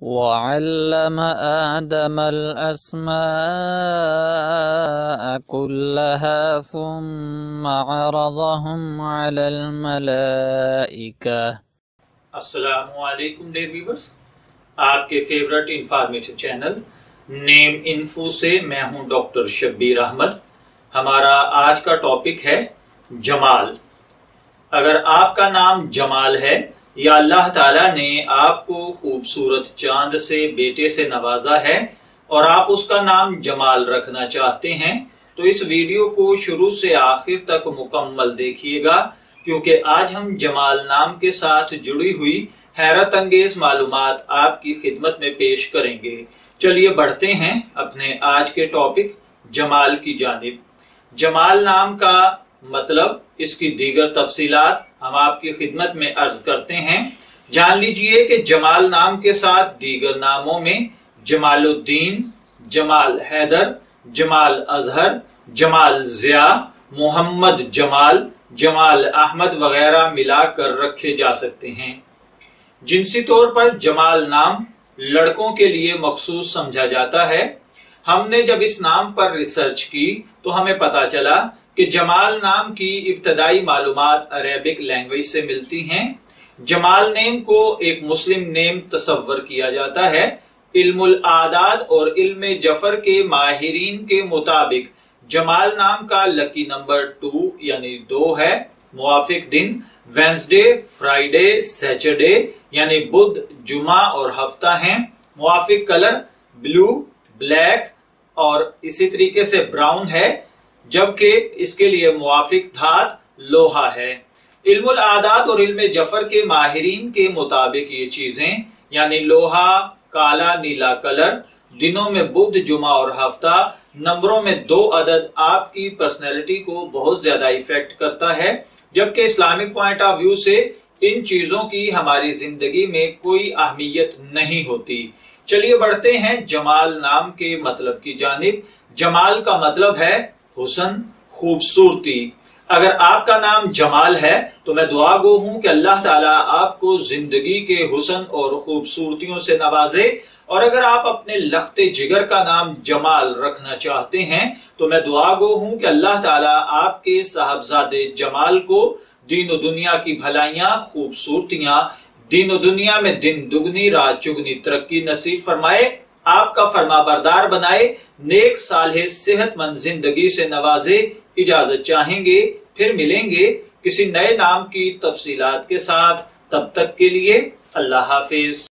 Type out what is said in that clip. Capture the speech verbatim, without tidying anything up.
وعلم آدم الأسماء كلها ثم عرضهم على الملائكة۔ السلام علیکم ڈیئر ویورز، آپ کے favourite informative channel name info سے میں ہوں ڈاکٹر شبیر احمد۔ ہمارا آج کا ٹاپک ہے جمال۔ اگر آپ کا نام جمال ہے یا اللہ تعالیٰ نے آپ کو خوبصورت چاند سے بیٹے سے نوازا ہے اور آپ اس کا نام جمال رکھنا چاہتے ہیں تو اس ویڈیو کو شروع سے آخر تک مکمل دیکھیے گا، کیونکہ آج ہم جمال نام کے ساتھ جڑی ہوئی حیرت انگیز معلومات آپ کی خدمت میں پیش کریں گے۔ چلیے بڑھتے ہیں اپنے آج کے ٹاپک جمال کی جانب۔ جمال نام کا مطلب، اس کی دیگر تفصیلات ہم آپ کی خدمت میں عرض کرتے ہیں۔ جان لیجئے کہ جمال نام کے ساتھ دیگر ناموں میں جمال الدین، جمال حیدر، جمال اظہر، جمال ضیاء، محمد جمال، جمال احمد وغیرہ ملا کر رکھے جا سکتے ہیں۔ جنسی طور پر جمال نام لڑکوں کے لیے مخصوص سمجھا جاتا ہے۔ ہم نے جب اس نام پر ریسرچ کی تو ہمیں پتا چلا کہ جمال نام کی ابتدائی معلومات عربک لینگویج سے ملتی ہیں۔ جمال نیم کو ایک مسلم نیم تصور کیا جاتا ہے۔ علم الاعداد اور علم جفر کے ماہرین کے مطابق جمال نام کا لکی نمبر دو یعنی دو ہے۔ موافق دن وینسڈے، فرائیڈے، سیچرڈے یعنی بدھ، جمعہ اور ہفتہ ہیں۔ موافق کلر بلو، بلیک اور اسی طریقے سے براؤن ہے، جبکہ اس کے لیے موافق دھات لوہا ہے۔ علم الاعداد اور علم جفر کے ماہرین کے مطابق یہ چیزیں یعنی لوہا، کالا نیلا کلر، دنوں میں بدھ، جمعہ اور ہفتہ، نمبروں میں دو عدد آپ کی پرسنالٹی کو بہت زیادہ ایفیکٹ کرتا ہے، جبکہ اسلامک پوائنٹ آف ویو سے ان چیزوں کی ہماری زندگی میں کوئی اہمیت نہیں ہوتی۔ چلیے بڑھتے ہیں جمال نام کے مطلب کی جانب۔ جمال کا مطلب ہے حسن، خوبصورتی۔ اگر آپ کا نام جمال ہے تو میں دعا گو ہوں کہ اللہ تعالیٰ آپ کو زندگی کے حسن اور خوبصورتیوں سے نوازے، اور اگر آپ اپنے لخت جگر کا نام جمال رکھنا چاہتے ہیں تو میں دعا گو ہوں کہ اللہ تعالیٰ آپ کے صاحبزادے جمال کو دین و دنیا کی بھلائیاں، خوبصورتیاں، دین و دنیا میں دن دگنی رات چگنی ترقی نصیب فرمائے، آپ کا فرما بردار بنائے، نیک صالح صحت مند زندگی سے نوازے۔ اجازت چاہیں گے، پھر ملیں گے کسی نئے نام کی تفصیلات کے ساتھ۔ تب تک کے لیے اللہ حافظ۔